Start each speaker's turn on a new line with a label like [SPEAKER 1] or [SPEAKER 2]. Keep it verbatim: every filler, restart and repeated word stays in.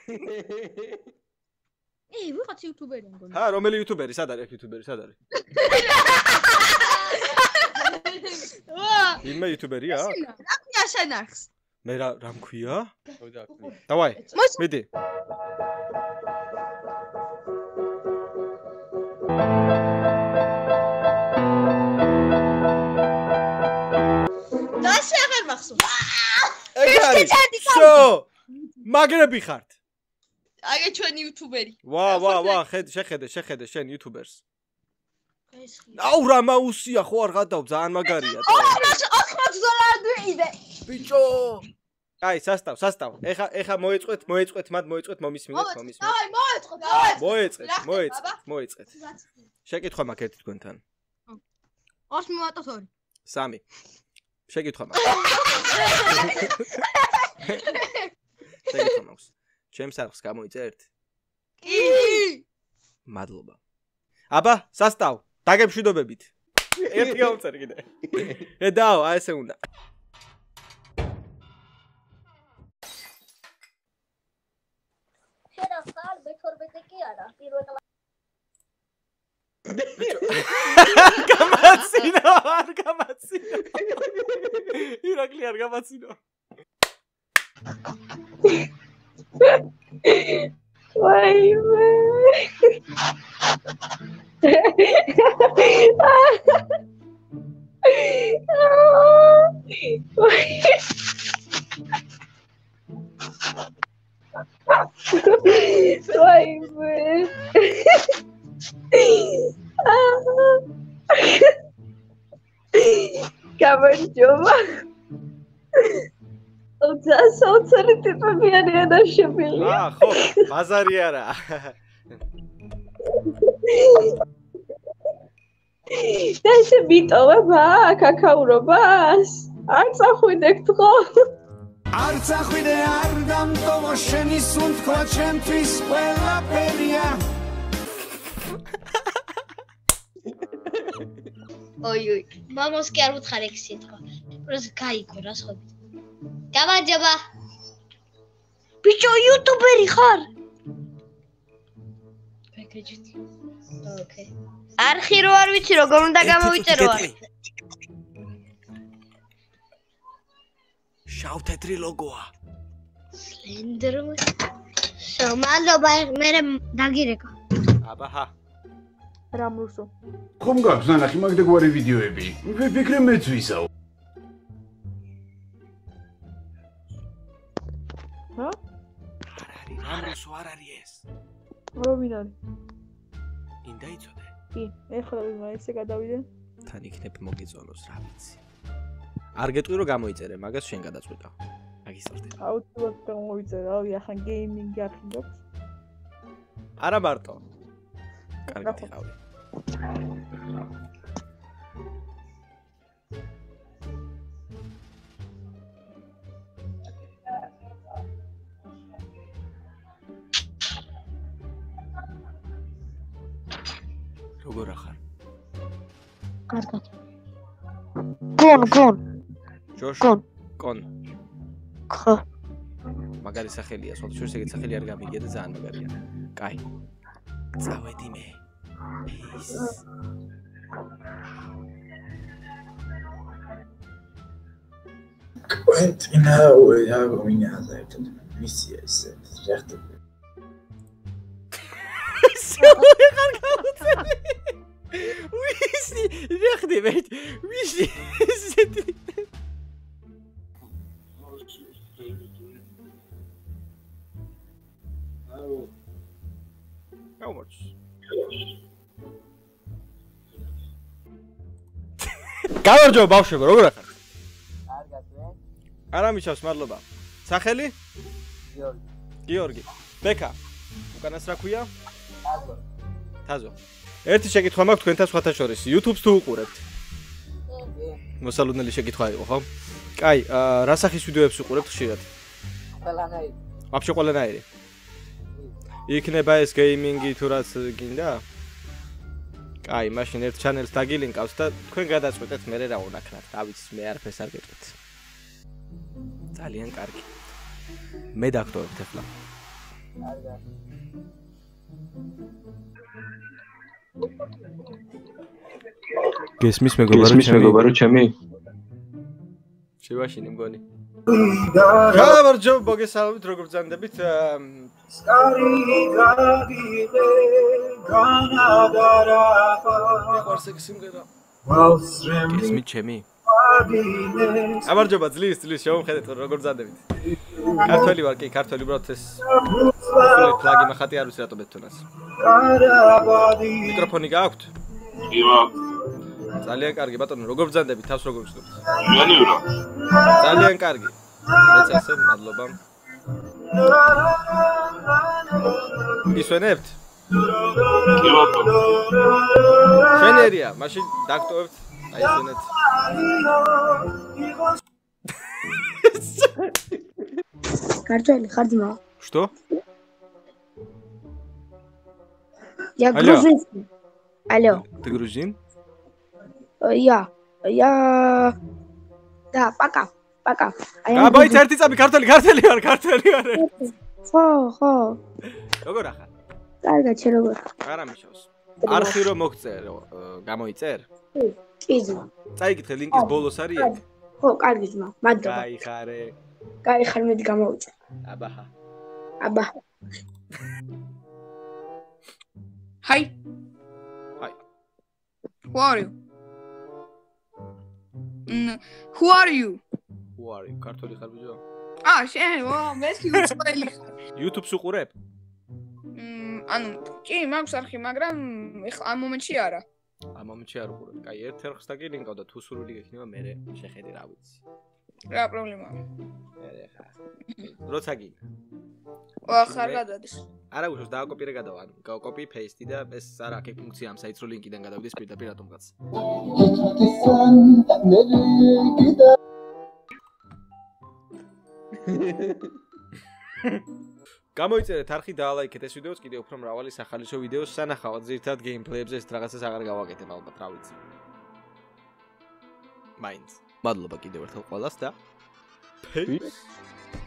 [SPEAKER 1] ე, ვიღაც იუთუბერი მგონი.
[SPEAKER 2] ჰა, რომელი იუთუბერი? სად არის იუთუბერი? სად არის? იმე იუთუბერია?
[SPEAKER 1] რა ქვია შენახს?
[SPEAKER 2] მე რა რა მქვია? დავაი, მიდი.
[SPEAKER 1] და შეღარ მახსოვს.
[SPEAKER 2] ეგარი. შო! მაგრები ხართ.
[SPEAKER 1] აგე ჩვენი იუთუბერი.
[SPEAKER 2] ვა, ვა, ვა, ხედე, შეხედე, შეხედე შენ იუთუბერს. აუ რა მაუსია ხო არ გადავ, ძალიან მაგარია.
[SPEAKER 1] ოთხმოცდ დოლარი ვიყიდე.
[SPEAKER 2] ბიჭო! აი, სასტავ, სასტავ. ეხა ეხა მოეწყვეთ, მოეწყვეთ, მათ მოეწყვეთ, მომისმინეთ, მომისმინეთ.
[SPEAKER 1] დავაი, მოეწყო, დავაი.
[SPEAKER 2] მოეწყვეთ, მოეწყვეთ, მოეწყვეთ. შეკითხვა მაქვს ერთი თქვენთან.
[SPEAKER 1] ორი მივატოთ ორი.
[SPEAKER 2] სამი. შეკითხვა მაქვს. შეკითხვა მაქვს. ჩემს არხს გამოიწერთ?
[SPEAKER 1] კი.
[SPEAKER 2] მადლობა. აბა, სასტავ, დაგემშვიდობებით. ერთი გავწერ კიდე. ე დაო, აი ესე უნდა.
[SPEAKER 3] შენ ახალ მეთორმეტე კი არა, პირველ
[SPEAKER 2] გამაცინა, არ გამაცინა. ირაკლი არ გამაცინა.
[SPEAKER 3] ვაიმე. ვაიმე. გამარჯობა. ოთხი ტიპები არიან დაშობილი.
[SPEAKER 2] აა, ხო, ბაზარი არა.
[SPEAKER 3] და ესე მიტოვებ აქ აკაურობას? არ წახვიდეთ ხო?
[SPEAKER 4] არ წახვიდე არ დამტოვო შენი სუნთქვა ჩემთვის ყველაფერია.
[SPEAKER 5] ოი ოი, მამას კი არ უთხარ ეგ სიტყვა. პროს გაიგო რა სხობი. გამარჯობა. ბიჭო, იუთუბერი ხარ? ბეკეჯით. ოკეი. არხი რო არ ვიცი როგორ უნდა გამოვიწერო არ.
[SPEAKER 2] შავ თეთრი ლოგოა.
[SPEAKER 5] სლენდერმენ. შო, მადლობა, მე დაგირეკა.
[SPEAKER 2] აბა ჰა.
[SPEAKER 3] რამ რუსო?
[SPEAKER 4] ხომ გაქვს ნანახი მაგდაგვარი ვიდეოები? ვიფიქრე მეც ვისაო.
[SPEAKER 3] ჰა?
[SPEAKER 2] არ არის, რამ რუსო არ არის ეს.
[SPEAKER 3] რო ვინ არის?
[SPEAKER 2] ინდა იცოდე.
[SPEAKER 3] კი, ეხლა ვინ ესე გადავიდე?
[SPEAKER 2] თან იქნებ მოგიწონოს რა ვიცი. არ გეტყვი რომ გამოიწერე, მაგას შენ გადაწყვეტა. მაგისტრატე.
[SPEAKER 3] აუცილებლად გამოვიწერე, რავი, ახლა გეიმინგი ახინდობს.
[SPEAKER 2] არა მარტო. კარგი ხავი. როგორ ახარ?
[SPEAKER 5] კარგად. გონ, გონ.
[SPEAKER 2] ჯოშ.
[SPEAKER 5] გონ.
[SPEAKER 2] გონ.
[SPEAKER 5] ხო.
[SPEAKER 2] მაგარი სახელია, სხვა შორს ეგეთ სახელი არ გამიგია და ძალიან მაგარია. კაი. წავედი მე. Peace.
[SPEAKER 6] Quentina ja minha zeta. Misia ise. Recht.
[SPEAKER 2] Sjoe, gaan gaan. Wisi, recht weet. Wisi. Zit. How much? გამარჯობა ბავშვებო, როგორ ახარ?
[SPEAKER 7] კარგად მე.
[SPEAKER 2] არა მიჩავს, მადლობა. სახელი?
[SPEAKER 7] გიორგი.
[SPEAKER 2] გიორგი. ბექა. უკანას რა ქვია?
[SPEAKER 7] თაზო.
[SPEAKER 2] თაზო. ერთი შეკითხვა მაქვს თქვენთან სხვათა შორის. YouTube-ს თუ უყურებთ?
[SPEAKER 7] კი.
[SPEAKER 2] მოსალოდნელი შეკითხვა იყო, ხო? კაი, რა სახის ვიდეოებს უყურებთ ხშირად?
[SPEAKER 7] ყველანაირი.
[SPEAKER 2] ვაფშე ყველანაირი? იქნება ეს გეიმინგი თუ რაც გინდა? კაი, მაშინ ერთ ჩანელს დაგილინკავს და თქვენ გადაწყვეტეთ მე რა უნაქნათ. რა ვიცი, მე არაფერს არ გეტყვით. ძალიან კარგი. მე დაგტოვებთ ახლა.
[SPEAKER 7] კარგად.
[SPEAKER 2] გესმის მეგობარო ჩემი?
[SPEAKER 8] მეგობარო ჩემი?
[SPEAKER 2] შევაშინე მგონი. გამარჯობა, მოგესალმებით, როგორ ბრძანდებით? მიყვარს ეგ სიმღერა. გესმით ჩემი? გამარჯობა, ძლივს, ძლივს, შევამხედეთ, როგორ ბრძანდებით? ქართველი ვარ, კი, ქართველი, უბრალოდ ეს ფლაგი მახატი არ ვიცი რატომ ეთონას. მიკროფონი გააქვთ?
[SPEAKER 8] კი, მაქვს.
[SPEAKER 2] ძალიან კარგი, ბატონო, როგორ ბრძანდებით, თავს როგორ ვსწრებთ?
[SPEAKER 8] მიანივრა.
[SPEAKER 2] ძალიან კარგი. ეცესე, მადლობა. ისვენებთ?
[SPEAKER 8] კი, ბატონო.
[SPEAKER 2] შენერია, მაშინ დაგტოვებთ, აი ესენეთ.
[SPEAKER 9] Картофель, хардима.
[SPEAKER 2] Что?
[SPEAKER 9] Я грузинский. Алло.
[SPEAKER 2] Ты грузин?
[SPEAKER 9] Я. Я. Да, пока. Пока.
[SPEAKER 2] А бой ერთი წამი ქართველი, ქართველი ვარ, ქართველი ვარ.
[SPEAKER 9] ხო, ხო.
[SPEAKER 2] როგორ ახარ?
[SPEAKER 9] კარგად, შენ როგორ?
[SPEAKER 2] არა მიშავს. არხი რომ მოგწერო, გამოიწერ?
[SPEAKER 9] კი, ძმა.
[SPEAKER 2] წაიკითხე ლინკის ბოლოს არის ეგ?
[SPEAKER 9] ხო, კარგი ძმა. მადლობა.
[SPEAKER 2] გაიხარე.
[SPEAKER 9] გაიხარ, მე გამოვიწერ.
[SPEAKER 2] აბაჰა.
[SPEAKER 9] აბა.
[SPEAKER 10] Hi.
[SPEAKER 2] Hi.
[SPEAKER 10] Who are you? Mm, who are you?
[SPEAKER 2] Who are you? ქართველი ხარ ბიჭო?
[SPEAKER 10] აა, შენ, ვა, მეთქი უცხოელი ხარ.
[SPEAKER 2] YouTube-ს უყურებ?
[SPEAKER 10] მმ, ანუ, კი, მაქვს არხი, მაგრამ ეხლა ამ მომენტში არა.
[SPEAKER 2] ამ მომენტში არ უყურებ. კაი, ერთ ერხს დაგილინკავ და თუ სურვილი გექნება, მე შეხედე რა ვიცი.
[SPEAKER 10] რა პრობლემაა?
[SPEAKER 2] მე ხა. როცა გინდა.
[SPEAKER 10] ვა, ხარ გადადის.
[SPEAKER 2] არა უშავს დააკოპირე გადავა, ანუ copy paste და ეს არა აქ ფუნქცია ამ საიტს რო ლინკიდან გადავიდეს პირდაპირ რატომღაც. გამოიწერეთ არხი და ლაიქეთ ეს ვიდეოც კიდევ უფრო მრავალი სახალისო ვიდეოს სანახავად ზირთად გეიმპლეებზე ეს რაღაცას აღარ გავაკეთებ ალბათ რა ვიცი. მაინც. მადლობა კიდევ ერთხელ ყველას და peace.